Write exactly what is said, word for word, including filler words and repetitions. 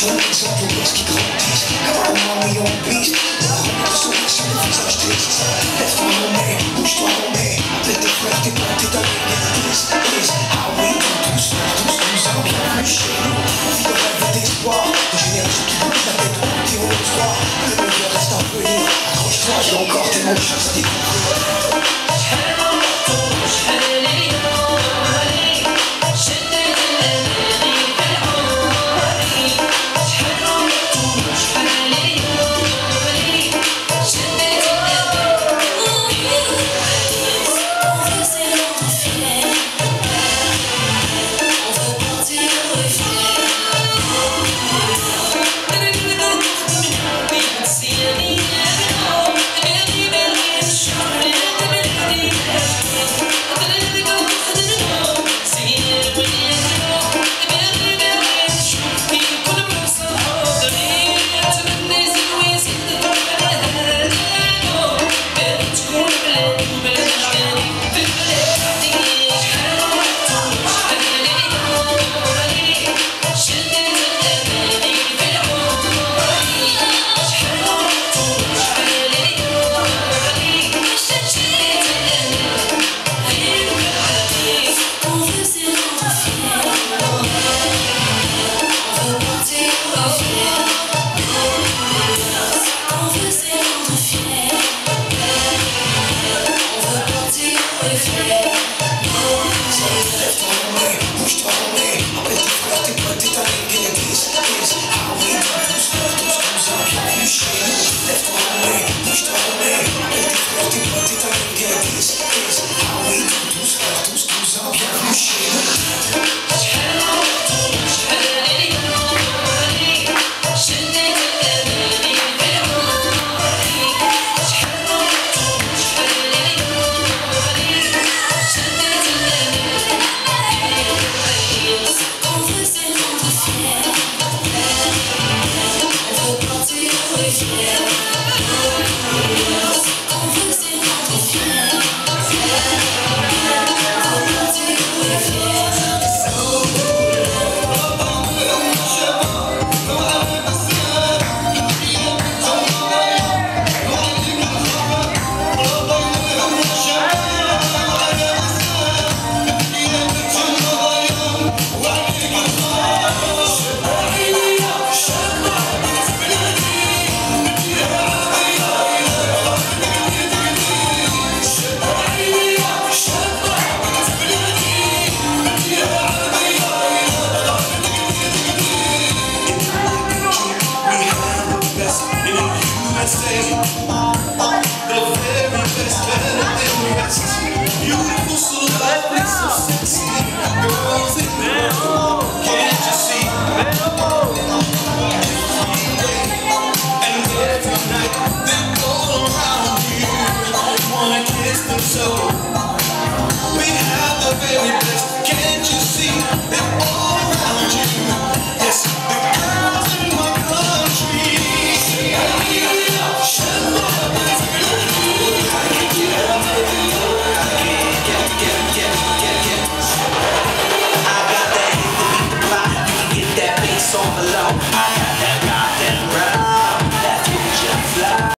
J'en ai des influences qui grandissent comme un million de pistes. La remettre sur les sur les visages tristes. Lève-toi mon nez, bouge-toi mon nez. Appelle tes frères, tes potes, tes amis, les is, is. Ah oui, tous, tous, tous, en bienvenue chez nous. On vit de rêve et d'espoir. Une génération qui bouge la tête, qui roule le soir. Le meilleur reste à venir. Accroche-toi, j'ai encore tellement de choses à découvrir. So we have the very best. Can't you see they're all around you? Yes, the girls in my country. I got that hit to beat the block. You can get that bass on below.